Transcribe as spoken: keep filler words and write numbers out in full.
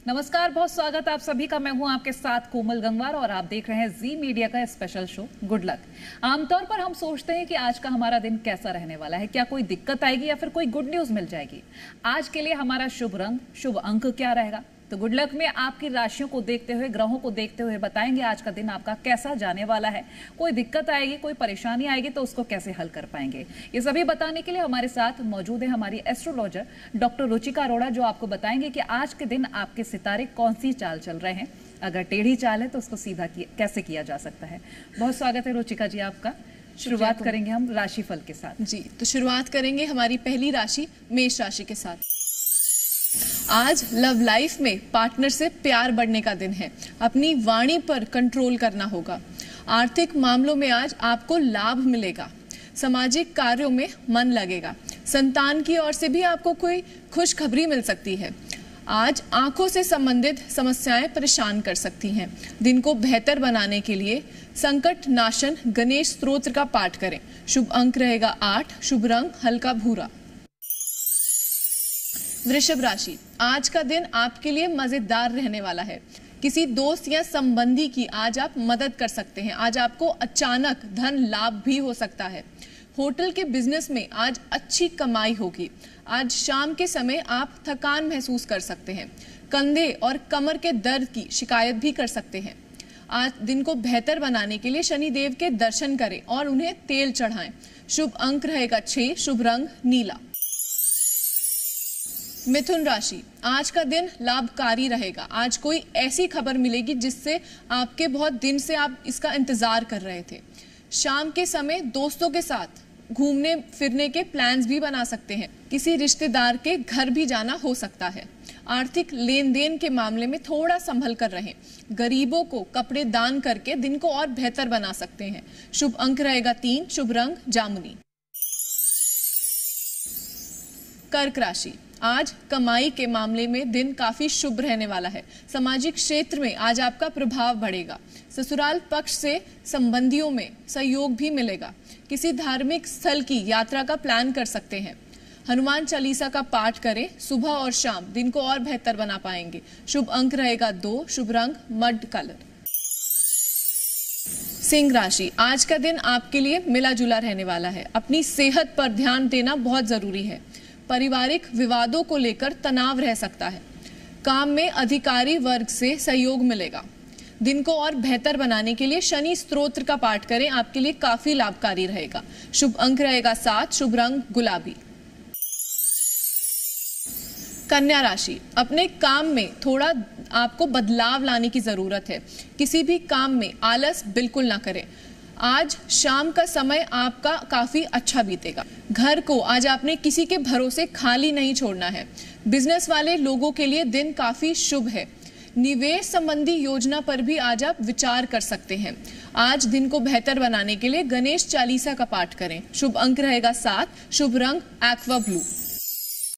नमस्कार, बहुत स्वागत आप सभी का। मैं हूं आपके साथ कोमल गंगवार और आप देख रहे हैं जी मीडिया का स्पेशल शो गुड लक। आमतौर पर हम सोचते हैं कि आज का हमारा दिन कैसा रहने वाला है, क्या कोई दिक्कत आएगी या फिर कोई गुड न्यूज मिल जाएगी। आज के लिए हमारा शुभ रंग, शुभ अंक क्या रहेगा, तो गुड लक में आपकी राशियों को देखते हुए, ग्रहों को देखते हुए बताएंगे आज का दिन आपका कैसा जाने वाला है। कोई दिक्कत आएगी, कोई परेशानी आएगी तो उसको कैसे हल कर पाएंगे, ये सभी बताने के लिए हमारे साथ मौजूद है हमारी एस्ट्रोलॉजर डॉक्टर रुचिका अरोड़ा, जो आपको बताएंगे कि आज के दिन आपके सितारे कौन सी चाल चल रहे हैं। अगर टेढ़ी चाल है तो उसको सीधा कैसे किया जा सकता है। बहुत स्वागत है रुचिका जी आपका। शुरुआत करेंगे हम राशिफल के साथ। जी, तो शुरुआत करेंगे हमारी पहली राशि मेष राशि के साथ। आज लव लाइफ में पार्टनर से प्यार बढ़ने का दिन है। अपनी वाणी पर कंट्रोल करना होगा। आर्थिक मामलों में आज आपको लाभ मिलेगा। सामाजिक कार्यों में मन लगेगा। संतान की ओर से भी आपको कोई खुशखबरी मिल सकती है। आज आंखों से संबंधित समस्याएं परेशान कर सकती हैं। दिन को बेहतर बनाने के लिए संकट नाशन गणेश स्तोत्र का पाठ करें। शुभ अंक रहेगा आठ, शुभ रंग हल्का भूरा। वृषभ राशि, आज का दिन आपके लिए मजेदार रहने वाला है। किसी दोस्त या संबंधी की आज आप मदद कर सकते हैं। आज आपको अचानक धन लाभ भी हो सकता है। होटल के बिजनेस में आज अच्छी कमाई होगी। आज शाम के समय आप थकान महसूस कर सकते हैं। कंधे और कमर के दर्द की शिकायत भी कर सकते हैं। आज दिन को बेहतर बनाने के लिए शनि देव के दर्शन करें और उन्हें तेल चढ़ाएं। शुभ अंक रहेगा छह, शुभ रंग नीला। मिथुन राशि, आज का दिन लाभकारी रहेगा। आज कोई ऐसी खबर मिलेगी जिससे आपके बहुत दिन से आप इसका इंतजार कर रहे थे। शाम के समय दोस्तों के साथ घूमने फिरने के प्लान्स भी बना सकते हैं। किसी रिश्तेदार के घर भी जाना हो सकता है। आर्थिक लेन देन के मामले में थोड़ा संभल कर रहें। गरीबों को कपड़े दान करके दिन को और बेहतर बना सकते हैं। शुभ अंक रहेगा तीन, शुभ रंग जामुनी। कर्क राशि, आज कमाई के मामले में दिन काफी शुभ रहने वाला है। सामाजिक क्षेत्र में आज आपका प्रभाव बढ़ेगा। ससुराल पक्ष से संबंधियों में सहयोग भी मिलेगा। किसी धार्मिक स्थल की यात्रा का प्लान कर सकते हैं। हनुमान चालीसा का पाठ करें। सुबह और शाम दिन को और बेहतर बना पाएंगे। शुभ अंक रहेगा दो, शुभ रंग मड कलर। सिंह राशि, आज का दिन आपके लिए मिला जुला रहने वाला है। अपनी सेहत पर ध्यान देना बहुत जरूरी है। पारिवारिक विवादों को लेकर तनाव रह सकता है। काम में अधिकारी वर्ग से सहयोग मिलेगा। दिन को और बेहतर बनाने के लिए शनि स्तोत्र का पाठ करें। आपके लिए काफी लाभकारी रहेगा। शुभ अंक रहेगा सात, शुभ रंग गुलाबी। कन्या राशि, अपने काम में थोड़ा आपको बदलाव लाने की जरूरत है। किसी भी काम में आलस बिल्कुल ना करें। आज शाम का समय आपका काफी अच्छा बीतेगा। घर को आज आपने किसी के भरोसे खाली नहीं छोड़ना है। बिजनेस वाले लोगों के लिए दिन काफी शुभ है। निवेश संबंधी योजना पर भी आज आप विचार कर सकते हैं। आज दिन को बेहतर बनाने के लिए गणेश चालीसा का पाठ करें। शुभ अंक रहेगा सात, शुभ रंग एक्वा ब्लू।